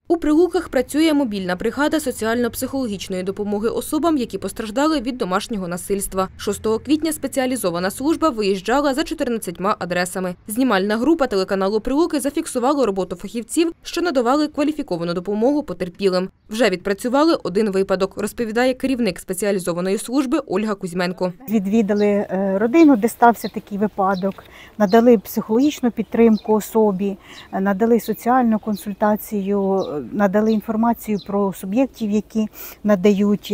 У Прилуках працює мобільна бригада соціально-психологічної допомоги особам, які постраждали від домашнього насильства. 6 квітня спеціалізована служба виїжджала за 14 адресами. Знімальна група телеканалу «Прилуки» зафіксувала роботу фахівців, що надавали кваліфіковану допомогу потерпілим. Вже відпрацювали один випадок, розповідає керівник спеціалізованої служби Ольга Кузьменко. Відвідали родину, де стався такий випадок, надали психологічну підтримку особі, надали соціальну консультацію, надали інформацію про суб'єктів, які надають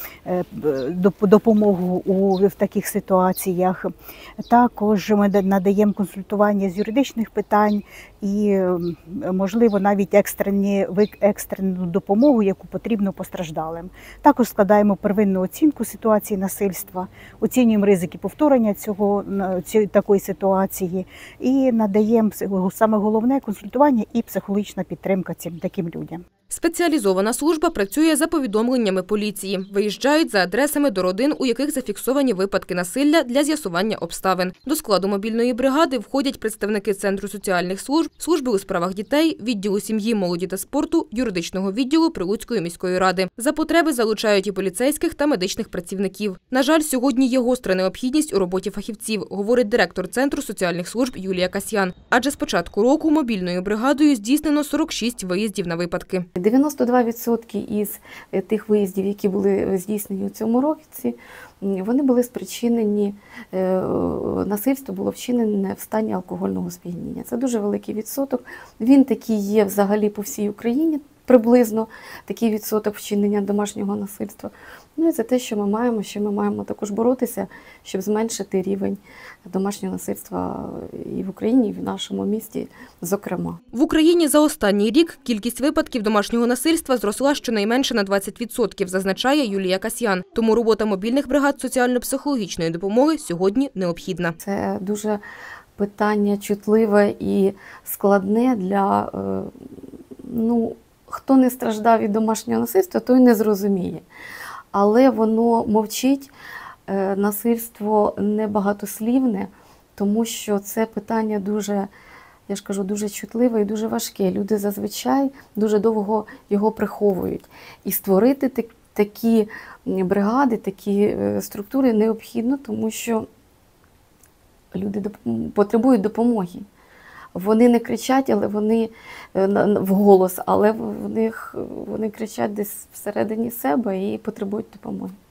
допомогу в таких ситуаціях. Також ми надаємо консультування з юридичних питань і, можливо, навіть екстрену допомогу, яку потрібно постраждалим. Також складаємо первинну оцінку ситуації насильства, оцінюємо ризики повторення такої ситуації і надаємо, саме головне, консультування і психологічна підтримка таким людям. Спеціалізована служба працює за повідомленнями поліції. Виїжджають за адресами до родин, у яких зафіксовані випадки насилля для з'ясування обставин. До складу мобільної бригади входять представники Центру соціальних служб, служби у справах дітей, відділу сім'ї, молоді та спорту, юридичного відділу Прилуцької міської ради. За потреби залучають і поліцейських та медичних працівників. На жаль, сьогодні є гостра необхідність у роботі фахівців, говорить директор Центру соціальних служб Юлія Касьян. Адже з початку року мобільною бригадою здійснено 46 виїздів на випадки. 92% із тих виїздів, які були здійснені у цьому році, вони були спричинені, насильство було вчинене в стані алкогольного сп'яніння. Це дуже великий відсоток. Він такий є взагалі по всій Україні, приблизно такий відсоток вчинення домашнього насильства. Ну і це те, що ми маємо також боротися, щоб зменшити рівень домашнього насильства і в Україні, і в нашому місті, зокрема. В Україні за останній рік кількість випадків домашнього насильства зросла щонайменше на 20%, зазначає Юлія Касьян. Тому робота мобільних бригад соціально-психологічної допомоги сьогодні необхідна. Це дуже питання чутливе і складне для, хто не страждав від домашнього насильства, той не зрозуміє. Але воно мовчить, насильство небагатослівне, тому що це питання дуже, я ж кажу, дуже чутливе і дуже важке. Люди зазвичай дуже довго його приховують. І створити такі бригади, такі структури необхідно, тому що люди потребують допомоги. Вони не кричать, але вони вголос, але вони кричать десь всередині себе і потребують допомоги.